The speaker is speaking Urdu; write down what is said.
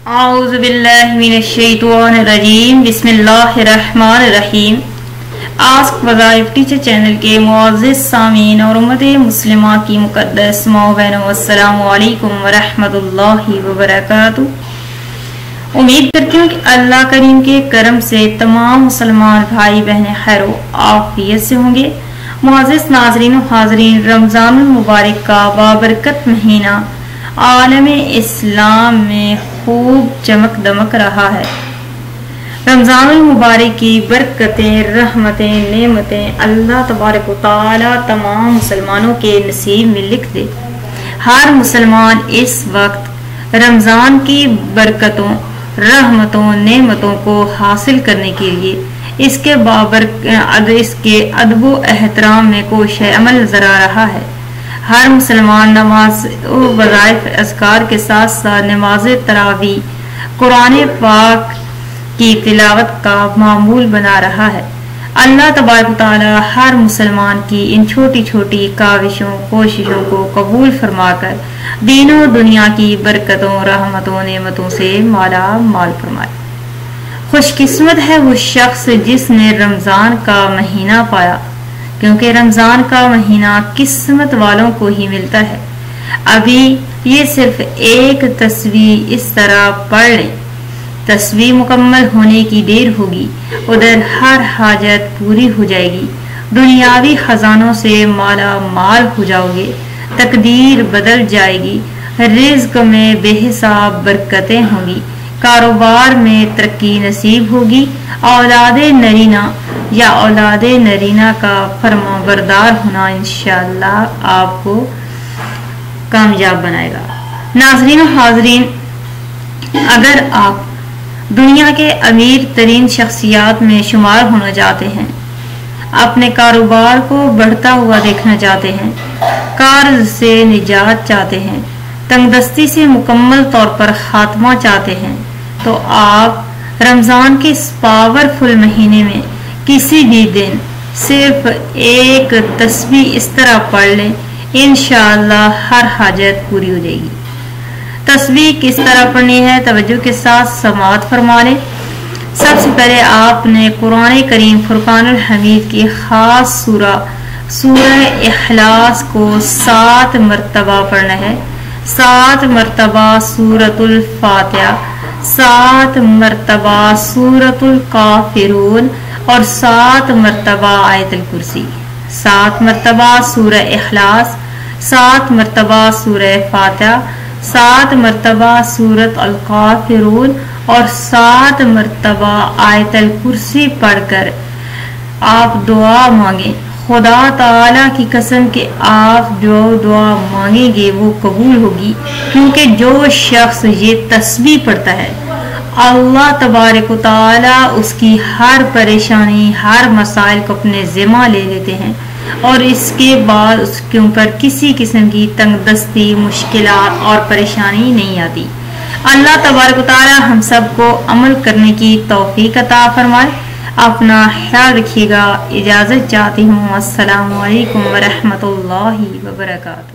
اعوذ باللہ من الشیطان الرجیم بسم اللہ الرحمن الرحیم۔ آسک وظائف ٹیچر چینل کے معزز سامعین اور امت مسلمہ کی مقدس ماؤں بہنوں، السلام علیکم ورحمۃ اللہ وبرکاتہ۔ امید کرتی ہوں کہ اللہ کریم کے کرم سے تمام مسلمان بھائی بہنیں خیر و عافیت سے ہوں گے۔ معزز ناظرین و حاضرین، رمضان المبارک کا بابرکت مہینہ عالم اسلام میں خوب چمک دمک رہا ہے۔ رمضان المبارک کی برکتیں، رحمتیں، نعمتیں اللہ تبارک و تعالی تمام مسلمانوں کے نصیب میں لکھ دے۔ ہر مسلمان اس وقت رمضان کی برکتوں، رحمتوں، نعمتوں کو حاصل کرنے کے لیے اس کے ادب و احترام میں کوشش عمل نظر آ رہا ہے۔ ہر مسلمان نماز و وظائف اذکار کے ساتھ ساتھ نماز تراویح، قرآن پاک کی تلاوت کا معمول بنا رہا ہے۔ اللہ تبارک و تعالی ہر مسلمان کی ان چھوٹی چھوٹی کاوشوں، کوششوں کو قبول فرما کر دین و دنیا کی برکتوں، رحمتوں، نعمتوں سے مالا مال فرمائے۔ خوش قسمت ہے وہ شخص جس نے رمضان کا مہینہ پایا، کیونکہ رمضان کا مہینہ قسمت والوں کو ہی ملتا ہے۔ ابھی یہ صرف ایک تسبیح اس طرح پڑھ لیں، تسبیح مکمل ہونے کی دیر ہوگی، ادھر ہر حاجت پوری ہو جائے گی، دنیاوی خزانوں سے مالا مال ہو جاؤ گے، تقدیر بدل جائے گی، رزق میں بے حساب برکتیں ہوں گی، کاروبار میں ترقی نصیب ہوگی، اولاد نرینہ یا اولاد نرینہ کا فرما بردار ہونا انشاءاللہ آپ کو کامیاب بنائے گا۔ ناظرین و حاضرین، اگر آپ دنیا کے امیر ترین شخصیات میں شمار ہونا چاہتے ہیں، اپنے کاروبار کو بڑھتا ہوا دیکھنا چاہتے ہیں، قرض سے نجات چاہتے ہیں، تنگ دستی سے مکمل طور پر خاتمہ چاہتے ہیں، تو آپ رمضان کے اس پاورفل مہینے میں کسی بھی دن صرف ایک تسبیح اس طرح پڑھ لیں، انشاءاللہ ہر حاجت پوری ہو جائے گی۔ تسبیح کس طرح پڑھنی ہے، توجہ کے ساتھ سماعت فرما لیں۔ سب سے پہلے آپ نے قرآن کریم فرقان الحمید کی خاص سورہ اخلاص کو 7 مرتبہ پڑھنا ہے، 7 مرتبہ سورۃ الفاتحہ، 7 مرتبہ سورۃ الکافرون اور 7 مرتبہ آیت الکرسی، 7 مرتبہ سورہ اخلاص، 7 مرتبہ سورہ فاتحہ، 7 مرتبہ سورۃ الکافرون اور 7 مرتبہ آیت الکرسی پڑھ کر آپ دعا مانگیں۔ خدا تعالی کی قسم کہ آپ جو دعا مانگیں گے وہ قبول ہوگی، کیونکہ جو شخص یہ تسبیح پڑھتا ہے اللہ تبارک و تعالی اس کی ہر پریشانی، ہر مسائل کو اپنے ذمہ لے لیتے ہیں، اور اس کے بعد اس کے اوپر کسی قسم کی تنگ دستی، مشکلات اور پریشانی نہیں آتی۔ اللہ تبارک و تعالی ہم سب کو عمل کرنے کی توفیق عطا فرمائے۔ اپنا خیال رکھیے گا، اجازت چاہتی ہوں، السلام علیکم ورحمۃ اللہ وبرکاتہ۔